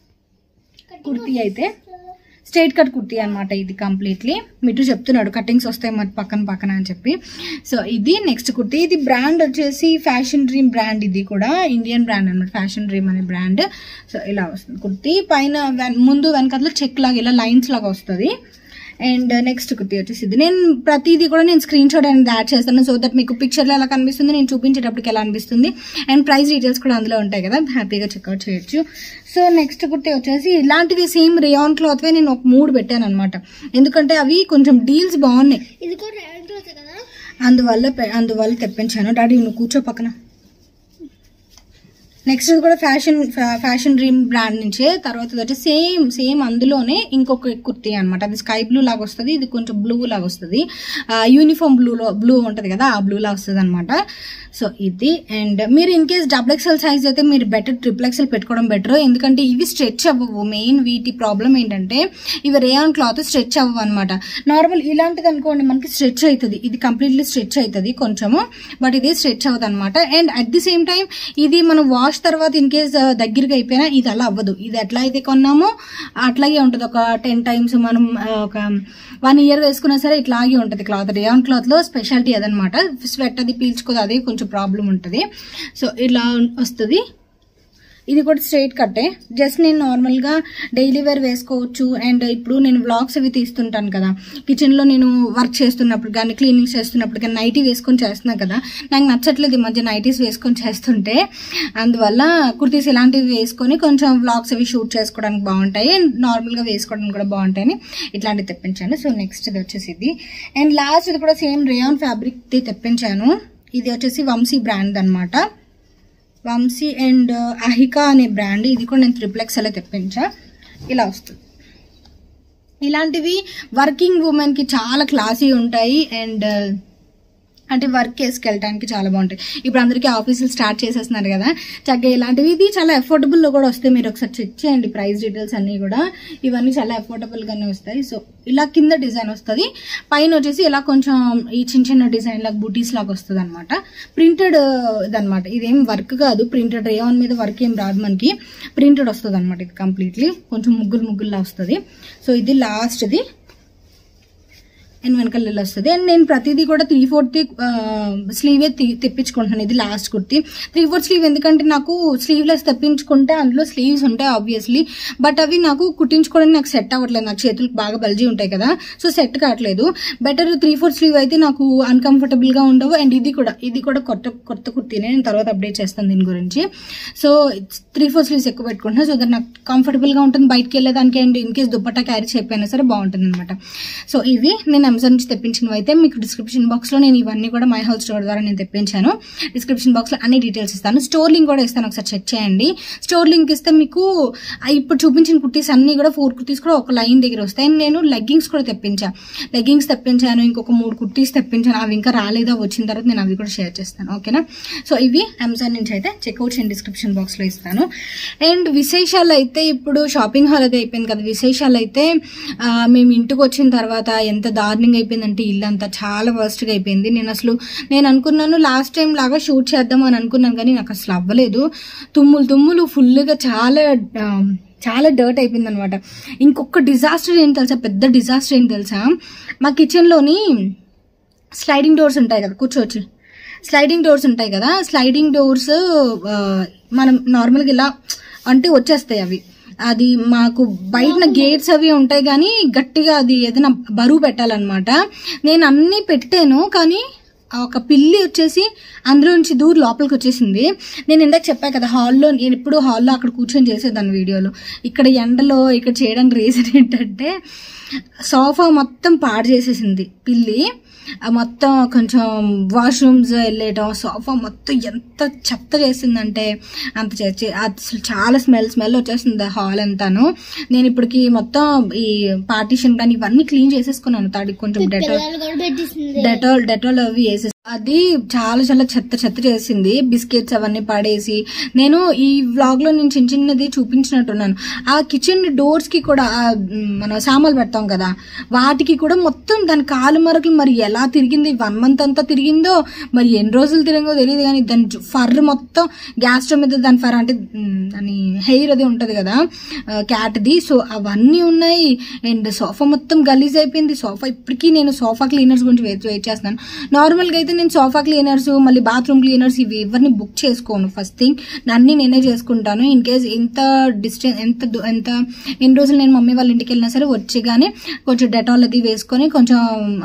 కుర్తీ అయితే. స్ట్రైట్ కట్ కుర్తీ అనమాట ఇది కంప్లీట్లీ. మిట్టు చెప్తున్నాడు కటింగ్స్ వస్తాయి మరి పక్కన పక్కన అని చెప్పి. సో ఇది నెక్స్ట్ కుర్తీ. ఇది బ్రాండ్ వచ్చేసి ఫ్యాషన్ డ్రీమ్ బ్రాండ్, ఇది కూడా ఇండియన్ బ్రాండ్ అనమాట, ఫ్యాషన్ డ్రీమ్ అనే బ్రాండ్. సో ఇలా వస్తుంది కుర్తీ. పైన ముందు వెనకట్లో చెక్ లాగా ఇలా లైన్స్ లాగా వస్తుంది. అండ్ నెక్స్ట్ కుర్తీ వచ్చేసి ఇది. నేను ప్రతిదీ కూడా నేను స్క్రీన్ షాట్ అనేది యాడ్ చేస్తాను, సో దట్ మీకు పిక్చర్లో ఎలా కనిపిస్తుంది, నేను చూపించేటప్పటికి ఎలా అనిపిస్తుంది, అండ్ ప్రైస్ డీటెయిల్స్ కూడా అందులో ఉంటాయి కదా, హ్యాపీగా చెక్అవుట్ చేయొచ్చు. సో నెక్స్ట్ కుర్తీ వచ్చేసి ఇలాంటివి సేమ్ రేయాన్ క్లాత్ నేను ఒక మూడు పెట్టాను అనమాట, ఎందుకంటే అవి కొంచెం డీల్స్ బాగున్నాయి,
ఇది కూడా రేయాన్ క్లాత్ కదా,
అందువల్ల అందువల్ల తెప్పించాను. డాడీ నువ్వు కూర్చో పక్కన. నెక్స్ట్ కూడా ఫ్యాషన్ ఫ్యాషన్ డ్రీమ్ బ్రాండ్ నుంచే. తర్వాత వచ్చి సేమ్ సేమ్ అందులోనే ఇంకొక కుర్తీ అనమాట. అది స్కై బ్లూ లాగా వస్తుంది, ఇది కొంచెం బ్లూ లాగా వస్తుంది, యూనిఫామ్ బ్లూలో బ్లూ ఉంటుంది కదా ఆ బ్లూ లాగా వస్తుంది అనమాట. సో ఇది. అండ్ మీరు in case double XL size అయితే మీరు బెటర్ ట్రిపుల్ ఎక్స్ఎల్ పెట్టుకోవడం బెటర్, ఎందుకంటే ఇవి స్ట్రెచ్ అవ్వవు. మెయిన్ వీటి ప్రాబ్లం ఏంటంటే ఇవి రేయాన్ క్లాత్ స్ట్రెచ్ అవ్వవు అనమాట. నార్మల్ ఇలాంటిది అనుకోండి మనకి స్ట్రెచ్ అవుతుంది, ఇది కంప్లీట్లీ స్ట్రెచ్ అవుతుంది కొంచెము, బట్ ఇది స్ట్రెచ్ అవ్వదు అనమాట. And at the same time ఇది మనం వాష్ తర్వాత ఇన్ కేస్ దగ్గరగా అయిపోయినా ఇది అలా అవ్వదు. ఇది ఎట్లా అయితే కొన్నామో అట్లాగే ఉంటుంది. ఒక టెన్ టైమ్స్ మనం ఒక వన్ ఇయర్ వేసుకున్నా సరే ఇట్లాగే ఉంటుంది క్లాత్. రేయాన్ క్లాత్ లో స్పెషాలిటీ అదనమాట. స్వెట్ అది పీల్చుకోదు, అదే కొంచెం ప్రాబ్లం ఉంటుంది. సో ఇలా వస్తుంది. ఇది కూడా స్ట్రైట్ కట్టే, జస్ట్ నేను నార్మల్ గా డైలీ వేర్ వేసుకోవచ్చు. అండ్ ఇప్పుడు నేను వ్లాగ్స్ అవి తీస్తుంటాను కదా, కిచెన్ లో నేను వర్క్ చేస్తున్నప్పుడు కానీ క్లీనింగ్ చేస్తున్నప్పుడు కానీ నైటీ వేసుకొని చేస్తున్నా కదా, నాకు నచ్చట్లేదు ఈ మధ్య నైటీస్ వేసుకొని చేస్తుంటే, అందువల్ల కుర్తీస్ ఇలాంటివి వేసుకొని కొంచెం వ్లాగ్స్ అవి షూట్ చేసుకోవడానికి బాగుంటాయి, అండ్ నార్మల్ గా వేసుకోవడానికి కూడా బాగుంటాయని ఇట్లాంటివి తెప్పించాను. సో నెక్స్ట్ ఇది వచ్చేసి ఇది. అండ్ లాస్ట్ ఇది కూడా సేమ్ రేయాన్ ఫ్యాబ్రిక్ తెప్పించాను. ఇది వచ్చేసి వంశీ బ్రాండ్ అనమాట, వామ్సీ అండ్ అహికా అనే బ్రాండ్. ఇది కూడా నేను త్రిప్లెక్స్ అలా తెప్పించా. ఇలా వస్తుంది. ఇలాంటివి వర్కింగ్ ఉమెన్ కి చాలా క్లాసీ ఉంటాయి. అండ్ అంటే వర్క్ వేసుకెళ్ళడానికి చాలా బాగుంటాయి. ఇప్పుడు అందరికీ ఆఫీసులు స్టార్ట్ చేసేస్తున్నారు కదా, చక్కగా ఇలాంటివి ఇది చాలా అఫోర్డబుల్ లో కూడా వస్తాయి. మీరు ఒకసారి చెక్ చేయండి ప్రైస్ డీటెయిల్స్ అన్ని కూడా, ఇవన్నీ చాలా అఫోర్డబుల్ గానే వస్తాయి. సో ఇలా కింద డిజైన్ వస్తుంది, పైన వచ్చేసి ఇలా కొంచెం ఈ చిన్న చిన్న డిజైన్ లాగా బూటీస్ లాగా వస్తుంది అనమాట. ప్రింటెడ్ ఇదనమాట, ఇదేం వర్క్ కాదు, ప్రింటెడ్ రేయాన్ మీద వర్క్ ఏం రాదు మనకి, ప్రింటెడ్ వస్తుంది అనమాట. ఇది కంప్లీట్లీ కొంచెం ముగ్గులు ముగ్గుల్లా వస్తుంది. సో ఇది లాస్ట్ది అండ్ వెనకాల వస్తుంది. అండ్ నేను ప్రతిదీ కూడా త్రీ ఫోర్త్ స్లీవే తెప్పించుకుంటున్నాను. ఇది last kurti three fourth sleeve, ఎందుకంటే నాకు స్లీవ్లెస్ తెప్పించుకుంటే అందులో స్లీవ్స్ ఉంటాయి ఆబ్వియస్లీ, బట్ అవి నాకు కుట్టించుకోవడానికి నాకు సెట్ అవ్వట్లేదు. నాకు చేతులకు బాగా బల్జీ ఉంటాయి కదా, సో సెట్ కావట్లేదు. బెటర్ త్రీ ఫోర్త్ స్లీవ్ అయితే నాకు అన్కంఫర్టబుల్ గా ఉండవు. అండ్ ఇది కూడా ఇది కూడా కొత్త కొత్త కుర్తీనే, నేను తర్వాత అప్డేట్ చేస్తాను దీని గురించి. సో త్రీ ఫోర్ స్లీవ్స్ ఎక్కువ పెట్టుకుంటున్నా, సో దట్ నాకు కంఫర్టబుల్ గా ఉంటుంది బయటకి వెళ్ళేదానికి. And in case dupatta carry చేయకపోయినా సరే బాగుంటుంది అనమాట. సో ఇవి నేను అమెజాన్ నుంచి తెప్పించినవి అయితే మీకు డిస్క్రిప్షన్ బాక్స్ లో నేను ఇవన్నీ కూడా మై హౌస్ స్టోర్ ద్వారా నేను తెప్పించాను. డిస్క్రిప్షన్ బాక్స్ లో అన్ని డీటెయిల్స్ ఇస్తాను, స్టోర్ లింక్ కూడా ఇస్తాను, ఒకసారి చెక్ చేయండి. స్టోర్ లింక్ ఇస్తే మీకు ఇప్పుడు చూపించిన కుర్తీస్ అన్ని కూడా ఫోర్ కుర్తీస్ కూడా ఒక లైన్ దగ్గర వస్తాయి. నేను లెగ్గింగ్స్ కూడా తెప్పించాను లెగ్గింగ్స్ తెప్పించాను ఇంకొక మూడు కుర్తీస్ తెప్పించాను, అవి ఇంకా రాలేదా, వచ్చిన తర్వాత నేను అవి కూడా షేర్ చేస్తాను. ఓకేనా? సో ఇవి అమెజాన్ నుంచి అయితే చెక్అవుట్ చేయండి, డిస్క్రిప్షన్ బాక్స్ లో ఇస్తాను. అండ్ విశేషాలు అయితే ఇప్పుడు షాపింగ్ హాల్ అయితే అయిపోయింది కదా, విశేషాలు అయితే మేము ఇంటికి వచ్చిన తర్వాత ఎంత దారుణంగా అయిపోయిందంటే ఇల్లు అంతా చాలా వర్స్ట్ గా అయిపోయింది. నేను అసలు నేను అనుకున్నాను లాస్ట్ టైం లాగా షూట్ చేద్దాం అని అనుకున్నాను, కానీ నాకు అసలు అవ్వలేదు. తుమ్ములు తుమ్ములు ఫుల్ గా చాలా చాలా డర్ట్ అయిపోయింది అనమాట. ఇంకొక డిజాస్టర్ ఏం తెలుసా, పెద్ద డిజాస్టర్ ఏం తెలుసా, మా కిచెన్ లోని స్లైడింగ్ డోర్స్ ఉంటాయి కదా, కూర్చోవచ్చు స్లైడింగ్ డోర్స్ ఉంటాయి కదా, స్లైడింగ్ డోర్స్ మనం నార్మల్గా ఇలా అంటే వచ్చేస్తాయి అవి. అది మాకు బయట గేట్స్ అవి ఉంటాయి కానీ గట్టిగా అది ఏదైనా బరువు పెట్టాలన్నమాట. నేను అన్ని పెట్టాను కానీ ఒక పిల్లి వచ్చేసి అందులో నుంచి దూరం లోపలికి వచ్చేసింది. నేను ఇందాక చెప్పా కదా హాల్లో, నేను ఎప్పుడు హాల్లో అక్కడ కూర్చొని చేసేదాన్ని వీడియోలో. ఇక్కడ ఎండలో ఇక్కడ చేయడానికి రీజన్ ఏంటంటే సోఫా మొత్తం పాడు చేసేసింది పిల్లి. మొత్తం కొంచెం వాష్రూమ్స్ వెళ్ళేయటం, సోఫా మొత్తం ఎంత చెత్త చేసిందంటే అంత చేసి అసలు చాలా స్మెల్ స్మెల్ వచ్చేస్తుంది హాల్ అంతాను. నేను ఇప్పటికి మొత్తం ఈ పార్టీషన్ కానీ ఇవన్నీ క్లీన్ చేసేసుకున్నాను. తాడి కొంచెం డెటాల్ డెటాల్ డెటాల్ అవి వేసేసి అది చాలా చాలా చెత్త చెత్త చేసింది. బిస్కెట్స్ అవన్నీ పడేసి నేను ఈ వ్లాగ్ లో నేను చిన్న చిన్నది చూపించినట్టున్నాను. ఆ కిచెన్ డోర్స్ కి కూడా మనం సామాన్లు పెడతాం కదా, వాటికి కూడా మొత్తం దాని కాలు మరకలు మరి ఎలా తిరిగింది, వన్ మంత్ అంతా తిరిగిందో మరి ఎన్ని రోజులు తిరిగిందో తెలియదు, కానీ దాని ఫర్ మొత్తం గ్యాస్ స్టవ్ మీద దాని ఫర్ అంటే దాని హెయిర్ అది ఉంటది కదా క్యాట్ది, సో అవన్నీ ఉన్నాయి. అండ్ సోఫా మొత్తం గలీజ్ అయిపోయింది. సోఫా ఇప్పటికీ నేను సోఫా క్లీనర్స్ గురించి వెయిట్ వెయిట్ చేస్తున్నాను. నార్మల్ గా అయితే నేను సోఫా క్లీనర్స్ మళ్ళీ బాత్రూమ్ క్లీనర్స్ ఇవి ఎవరిని బుక్ చేసుకోను. ఫస్ట్ థింగ్ అన్ని నేనే చేసుకుంటాను. ఇన్ కేస్ ఎంత డిస్టెన్స్ ఎంత ఎంత ఎన్ని రోజులు నేను మమ్మీ వాళ్ళ ఇంటికి వెళ్ళినా సరే వచ్చేగానే కొంచెం డెటాల్ అది వేసుకొని కొంచెం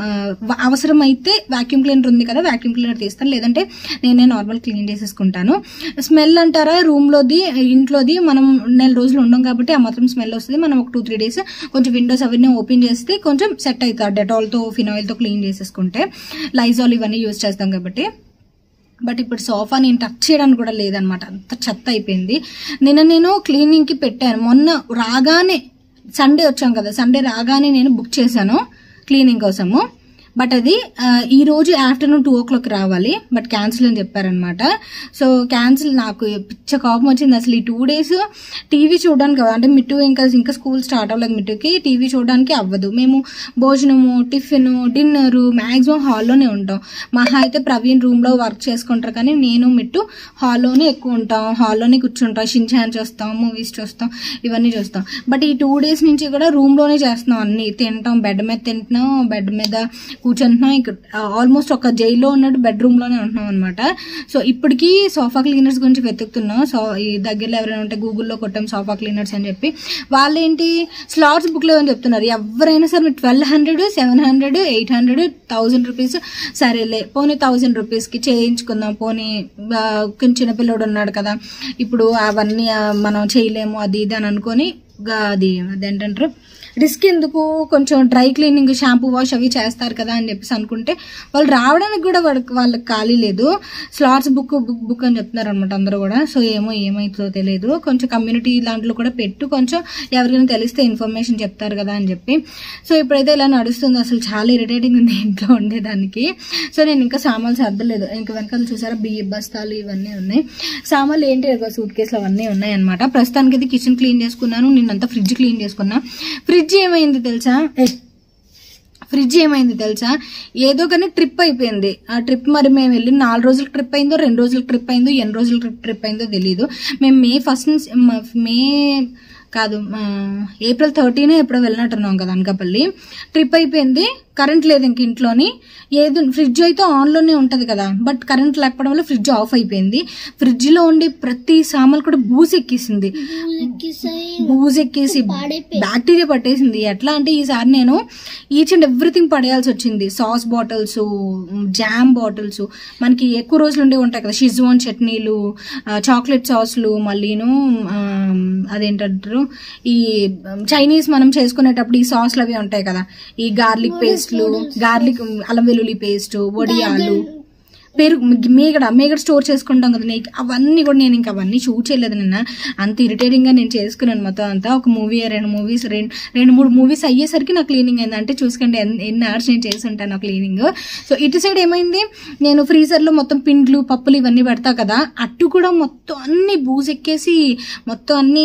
అవసరం అయితే వాక్యూమ్ క్లీనర్ ఉంది కదా వాక్యూమ్ క్లీనర్ తీస్తాను, లేదంటే నేనే నార్మల్ క్లీన్ చేసేసుకుంటాను. స్మెల్ అంటారా రూమ్ లోది ఇంట్లోది మనం నెల రోజులు ఉండం కాబట్టి ఆ మాత్రం స్మెల్ వస్తుంది. మనం ఒక టూ త్రీ డేస్ కొంచెం విండోస్ అవన్నీ ఓపెన్ చేస్తే కొంచెం సెట్ అవుతారు డెటాల్ తో ఫినాయిల్ తో క్లీన్ చేసేసుకుంటే. లైజాల్ ఇవన్నీ యూజ్ చేస్తాం కాబట్టి. బట్ ఇప్పుడు సోఫా నేను టచ్ చేయడానికి కూడా లేదనమాట, అంత చెత్త అయిపోయింది. నిన్న నేను క్లీనింగ్ కి పెట్టాను, మొన్న రాగానే సండే వచ్చాం కదా, సండే రాగానే నేను బుక్ చేశాను క్లీనింగ్ కోసము. బట్ అది ఈ రోజు ఆఫ్టర్నూన్ టూ ఓ క్లాక్ రావాలి, బట్ క్యాన్సిల్ అని చెప్పారనమాట. సో క్యాన్సిల్, నాకు పిచ్చ కోపం వచ్చింది అసలు. ఈ టూ డేస్ టీవీ చూడడానికి అంటే మిట్టు ఇంకా ఇంకా స్కూల్ స్టార్ట్ అవ్వలేదు, మిట్టుకి టీవీ చూడడానికి అవ్వదు. మేము భోజనము టిఫిన్ డిన్నర్ మాక్సిమం హాల్లోనే ఉంటాం. మహా అయితే ప్రవీణ్ రూమ్ లో వర్క్ చేసుకుంటారు, కానీ నేను మిట్టు హాల్లోనే ఎక్కువ ఉంటాం, హాల్లోనే కూర్చుంటాం, షిన్చాన్ చూస్తాం, మూవీస్ చూస్తాం, ఇవన్నీ చూస్తాం. బట్ ఈ టూ డేస్ నుంచి కూడా రూమ్ లోనే చేస్తున్నాం, అన్ని తింటాం, బెడ్ మీద తింటున్నాం, బెడ్ మీద కూర్చుంటున్నాం. ఇక్కడ ఆల్మోస్ట్ ఒక జైల్లో ఉన్నట్టు బెడ్రూమ్ లోనే ఉంటున్నాం అనమాట. సో ఇప్పటికీ సోఫా క్లీనర్స్ గురించి వెతుకుతున్నాం. సో ఈ దగ్గరలో ఎవరైనా ఉంటే గూగుల్లో కొట్టాం సోఫా క్లీనర్స్ అని చెప్పి, వాళ్ళు ఏంటి స్లాట్స్ బుక్ లేవని చెప్తున్నారు. ఎవరైనా సరే మీరు twelve hundred seven hundred eight hundred thousand rupees సరేలే పోనీ థౌసండ్ రూపీస్ కి చేయించుకుందాం, పోనీ కొంచెం చిన్నపిల్లడు ఉన్నాడు కదా ఇప్పుడు అవన్నీ మనం చేయలేము అది ఇది అని అనుకొని అది అదేంటంటారు రిస్క్ ఎందుకు, కొంచెం డ్రై క్లీనింగ్ షాంపూ వాష్ అవి చేస్తారు కదా అని చెప్పేసి అనుకుంటే వాళ్ళు రావడానికి కూడా వాళ్ళకి వాళ్ళకి ఖాళీ లేదు. స్లాట్స్ బుక్ బుక్ బుక్ అని చెప్తున్నారు అనమాట అందరూ కూడా. సో ఏమో ఏమైతుందో తెలియదు. కొంచెం కమ్యూనిటీ దాంట్లో కూడా పెట్టు, కొంచెం ఎవరికైనా తెలిస్తే ఇన్ఫర్మేషన్ చెప్తారు కదా అని చెప్పి. సో ఇప్పుడైతే ఇలా నడుస్తుంది. అసలు చాలా ఇరిటేటింగ్ ఉంది ఇంట్లో ఉండేదానికి. సో నేను ఇంకా సామాన్లు సర్దలేదు. ఇంకా వెనకాల చూసారా బియ్య బస్తాలు ఇవన్నీ ఉన్నాయి. సామాన్లు ఏంటి సూట్ కేసులు అవన్నీ ఉన్నాయి అనమాట. ప్రస్తుతానికి అయితే కిచెన్ క్లీన్ చేసుకున్నాను, నిన్నంతా ఫ్రిడ్జ్ క్లీన్ చేసుకున్నా. ఫ్రిడ్జ్ ఏమైంది తెలుసా ఫ్రిడ్జ్ ఏమైంది తెలుసా ఏదో కానీ ట్రిప్ అయిపోయింది. ఆ ట్రిప్ మరి మేము వెళ్ళి నాలుగు రోజులకు ట్రిప్ అయిందో రెండు రోజులకు ట్రిప్ అయిందో ఎన్ని రోజులకు ట్రిప్ అయిందో తెలియదు. మేము మే ఫస్ట్ మే కాదు ఏప్రిల్ థర్టీనే ఎప్పుడో వెళ్ళినట్టున్నాం కదా అనకాపల్లి. ట్రిప్ అయిపోయింది, కరెంట్ లేదు ఇంక ఇంట్లోని. ఏదో ఫ్రిడ్జ్ అయితే ఆన్లోనే ఉంటుంది కదా, బట్ కరెంట్ లేకపోవడం వల్ల ఫ్రిడ్జ్ ఆఫ్ అయిపోయింది. ఫ్రిడ్జ్ లో ఉండి ప్రతి సామాన్లు కూడా బూజు ఎక్కేసింది, బూజు ఎక్కేసి బ్యాక్టీరియా పట్టేసింది. ఎట్లా అంటే ఈసారి నేను ఈచ్ అండ్ ఎవ్రీథింగ్ పడేయాల్సి వచ్చింది. సాస్ బాటిల్స్, జామ్ బాటిల్స్, మనకి ఎక్కువ రోజులు ఉండే ఉంటాయి కదా, షిజ్వాన్ చట్నీలు, చాక్లెట్ సాస్లు, మళ్ళీను అదేంటారు ఈ చైనీస్ మనం చేసుకునేటప్పుడు ఈ సాస్లు అవి ఉంటాయి కదా, ఈ గార్లిక్ పేస్ట్లు, గార్లిక్ అల్లం వెల్లుల్లి పేస్ట్, వడియాలు, పెరుగు, మేగడ మేగడ స్టోర్ చేసుకుంటాం కదా నెయ్యి, అవన్నీ కూడా నేను ఇంకా అవన్నీ షూట్ చేయలేదు నిన్న. అంత ఇరిటేటింగ్ గా నేను చేసుకున్నాను మొత్తం అంతా. ఒక మూవీ రెండు మూవీస్ రెండు రెండు మూడు మూవీస్ అయ్యేసరికి నా క్లీనింగ్ అయింది. అంటే చూసుకోండి ఎన్ని అవర్స్ నేను చేసి ఉంటాను ఆ క్లీనింగ్. సో ఇటు సైడ్ ఏమైంది, నేను ఫ్రీజర్ లో మొత్తం పిండ్లు పప్పులు ఇవన్నీ పెడతా కదా, అట్టు కూడా మొత్తం అన్ని బూజు ఎక్కేసి మొత్తం అన్ని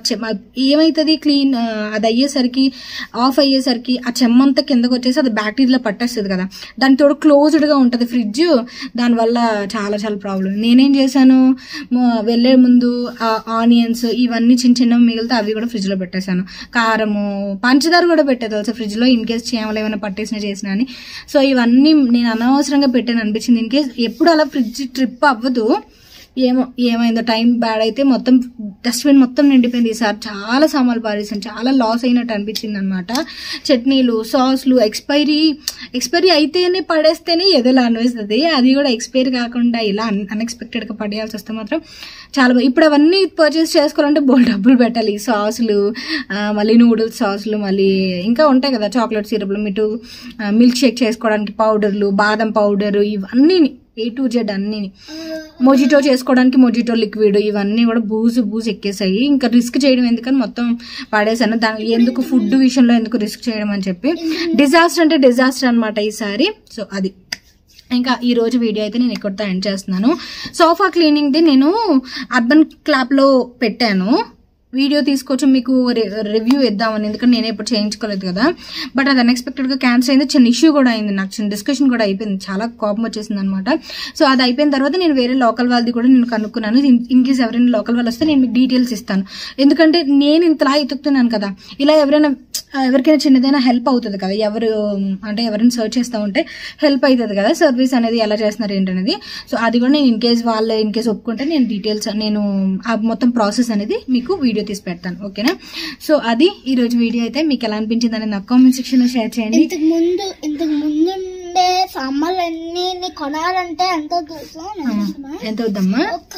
ఏమైతుంది క్లీన్ అది అయ్యేసరికి ఆఫ్ అయ్యేసరికి ఆ చెమ్మంతా కిందకు వచ్చేసి అది బ్యాక్టీరియా పట్టేస్తుంది కదా, దాని తోడు క్లోజ్డ్ గా ఉంటది ఫ్రిడ్జ్. దానివల్ల చాలా చాలా ప్రాబ్లం. నేనేం చేశాను, వెళ్లే ముందు ఆనియన్స్ ఇవన్నీ చిన్న చిన్నవి మిగిలితే అవి కూడా ఫ్రిడ్జ్ లో పెట్టేశాను. కారము, పంచదార కూడా పెట్టేది తెలుసా ఫ్రిడ్జ్ లో, ఇన్ కేస్ చేమలు ఏమైనా పట్టేసినా చేసినా అని. సో ఇవన్నీ నేను అనవసరంగా పెట్టాను అనిపించింది. ఇన్ కేస్ ఎప్పుడు అలా ఫ్రిడ్జ్ ట్రిప్ అవ్వదు, ఏమో ఏమైందో టైం బ్యాడ్ అయితే మొత్తం డస్ట్బిన్ మొత్తం నిండిపోయింది. ఈసారి చాలా సామాన్లు పారేసాను, చాలా లాస్ అయినట్టు అనిపించింది అనమాట. చట్నీలు, సాస్లు ఎక్స్పైరీ ఎక్స్పైరీ అయితేనే పడేస్తేనే ఏదోలా అనిపిస్తుంది. అది కూడా ఎక్స్పైరీ కాకుండా ఇలా అన్ఎక్స్పెక్టెడ్ గా పడేయాల్సి వస్తే మాత్రం చాలా బాగా. ఇప్పుడు అవన్నీ పర్చేస్ చేసుకోవాలంటే బోల్ డబ్బులు పెట్టాలి. సాసులు, మళ్ళీ నూడిల్స్ సాసులు, మళ్ళీ ఇంకా ఉంటాయి కదా చాక్లెట్ సిరప్లు, మిటు మిల్క్ షేక్ చేసుకోవడానికి పౌడర్లు, బాదం పౌడర్, ఇవన్నీ ఏ టు జెడ్ అన్ని, మొజిటో చేసుకోవడానికి మొజిటో లిక్విడ్, ఇవన్నీ కూడా బూజు బూజు ఎక్కేసాయి. ఇంకా రిస్క్ చేయడం ఎందుకని మొత్తం పడేసాను. దాని ఎందుకు ఫుడ్ విషయంలో ఎందుకు రిస్క్ చేయడం అని చెప్పి. డిజాస్టర్ అంటే డిజాస్టర్ అనమాట ఈసారి. సో అది ఇంకా ఈ రోజు వీడియో అయితే నేను ఇక్కడితో ఎండ్ చేస్తున్నాను. సోఫా క్లీనింగ్ ది నేను అర్బన్ క్లాప్ లో పెట్టాను వీడియో, తీసుకొచ్చి మీకు రివ్యూ ఇద్దామని, ఎందుకంటే నేనే ఇప్పుడు చేయించుకోలేదు కదా. బట్ అది అన్ఎక్స్పెక్టెడ్ గా క్యాన్సిల్ అయింది. చిన్న ఇష్యూ కూడా అయింది, నాకు చిన్న డిస్కషన్ కూడా అయిపోయింది, చాలా కోపం వచ్చేసింది అనమాట. సో అది అయిపోయిన తర్వాత నేను వేరే లోకల్ వాళ్ళది కూడా నేను కనుక్కున్నాను. ఇన్ కేస్ ఎవరైనా లోకల్ వాళ్ళు వస్తే నేను మీకు డీటెయిల్స్ ఇస్తాను. ఎందుకంటే నేను ఇంతలా ఎతుకుతున్నాను కదా, ఇలా ఎవరైనా ఎవరికైనా చిన్నదైనా హెల్ప్ అవుతుంది కదా, ఎవరు అంటే ఎవరైనా సర్చ్ చేస్తూ ఉంటే హెల్ప్ అవుతుంది కదా, సర్వీస్ అనేది ఎలా చేస్తున్నారు ఏంటనేది. సో అది కూడా నేను ఇన్ కేస్ వాళ్ళు ఇన్ కేస్ ఒప్పుకుంటే నేను డీటెయిల్స్ నేను ఆ మొత్తం ప్రాసెస్ అనేది మీకు వీడియో తీసి పెడతాను, ఓకేనా. సో అది ఈ రోజు వీడియో అయితే మీకు ఎలా అనిపించింది అనేది నాకు కామెంట్ సెక్షన్ లో షేర్ చేయండి.
ఇంతకు ముందు ఇంతకు ముందు ఉండే సామాన్లు అన్ని కొనాలంటే ఎంత తెలుసా,
ఎంత అవుద్దమ్మా,
ఒక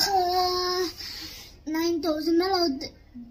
నైన్ థౌసండ్ అలా అవుద్ది.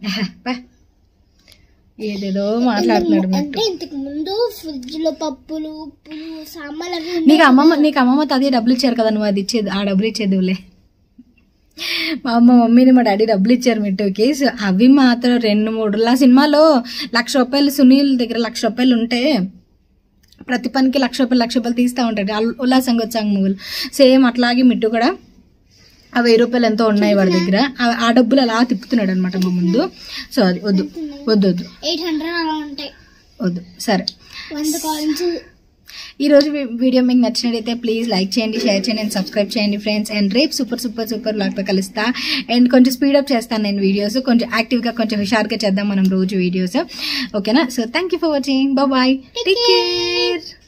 ఏదేదో మాట్లాడుతున్నాడు.
అంటే ఇంతకు ముందు ఫ్రిడ్జ్ లో పప్పులు ఉప్పులు సామాన్లు అవి.
నీకు అమ్మమ్మ నీకు అమ్మమ్మ తాతయ్య డబ్బులు ఇచ్చారు కదా, నువ్వు అది ఇచ్చేది, ఆ డబ్బులు ఇచ్చేదిలే. మా అమ్మ మమ్మీని మా డాడీ డబ్బులు ఇచ్చారు మిట్టుకి. సో అవి మాత్రం రెండు మూడు లా సినిమాలో లక్ష రూపాయలు సునీల్ దగ్గర లక్ష రూపాయలు ఉంటే ప్రతి పనికి లక్ష రూపాయలు లక్ష రూపాయలు తీస్తూ ఉంటాడు ఉల్లాసంగా వచ్చాంగ మూవీలు. సేమ్ అట్లాగే మిట్టు కూడా ఆ వెయ్యి రూపాయలు ఎంతో ఉన్నాయి వాడి దగ్గర, ఆ డబ్బులు అలా తిప్పుతున్నాడు అనమాట మా ముందు. సో అది వద్దు వద్దు వద్దు
ఎయిట్ హండ్రెడ్ అలా ఉంటాయి,
వద్దు. సరే,
వంద కాయిన్స్.
ఈ రోజు వీడియో మీకు నచ్చినట్టయితే ప్లీజ్ లైక్ చేయండి, షేర్ చేయండి అండ్ సబ్స్క్రైబ్ చేయండి ఫ్రెండ్స్. అండ్ రేపు సూపర్ సూపర్ సూపర్ లాగ్తో కలుస్తా. అండ్ కొంచెం స్పీడప్ చేస్తాను నేను వీడియోస్, కొంచెం యాక్టివ్గా కొంచెం హుషారుగా చేద్దాం మనం రోజు వీడియోస్, ఓకేనా. So thank you for watching, bye, take care.